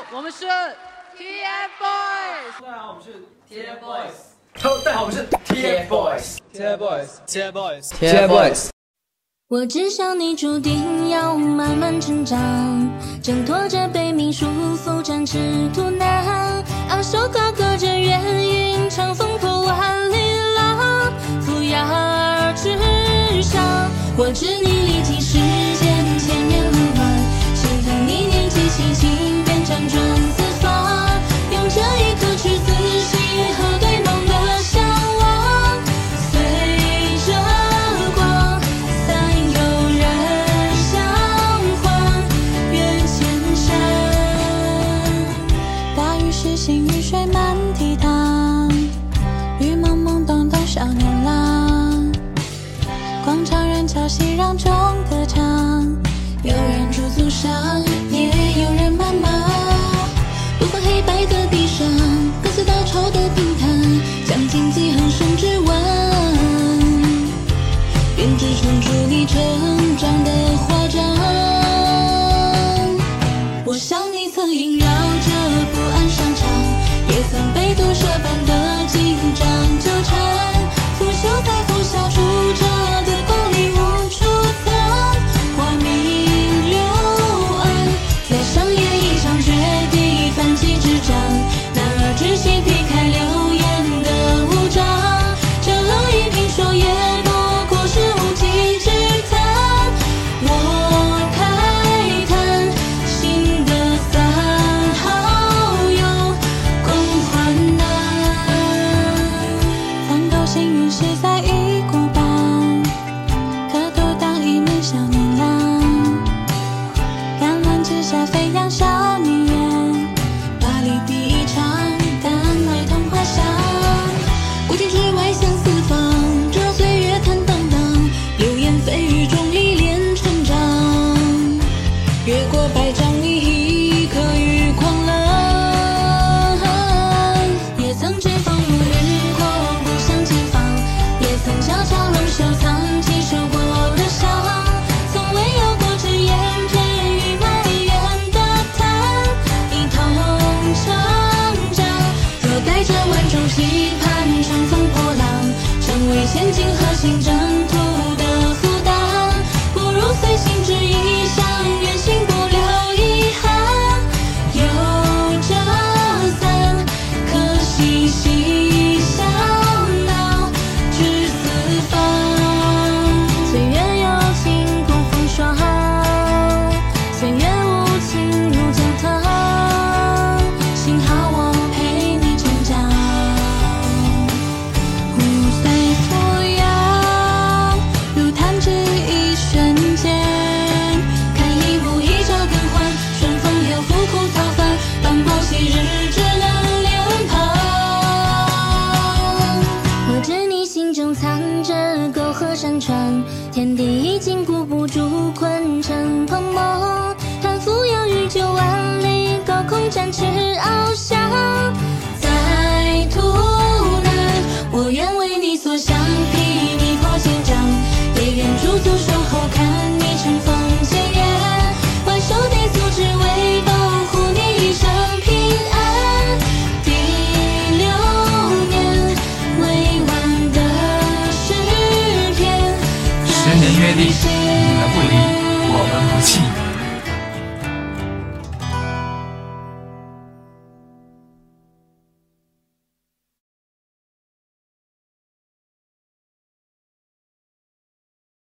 我们是 TFBOYS。 大家好，我们是 TFBOYS。大家好，我们是 TFBOYS。TFBOYS。 我知晓你注定要慢慢成长，挣脱着被命束缚，展翅图难，昂首高歌着远云，乘风破万里浪，扶摇而直上。我知你历经世间千年轮回，心疼你年纪轻轻便辗转四方，用这一颗赤子心和对梦的向往，随着光散有人相还月千山。大雨时行雨水满堤塘，雨蒙蒙咚咚少年郎，广场人潮熙攘中歌唱，有人驻足上，也有人谩骂。不分黑白的地上，跟随倒潮的平坦，将荆棘横生之吻，愿只撑出你成长的华章。我想你曾萦绕着不安商场，也曾被毒蛇般的紧张纠缠，腐朽在风下出着的光里无处藏，花明柳暗，在上演一场绝地反击之战，男儿志气劈开流言的无章，这一瓶说也不过是无稽之谈。我慨叹心的散好友共患难，曾高兴陨石在一孤榜，可独当一名小年郎，甘蓝之下飞扬少年眼，巴黎第一场丹麦童话响，古今之外向四方，这岁月坦荡荡，流言蜚语中历练成长，越过百丈一可与狂浪，也曾知风沐雨过不向前方，也曾悄悄龙收藏起受过的伤，从未有过只言片语埋怨的谈，一同成长。若带着万种期盼乘风破浪，成为前进和行者。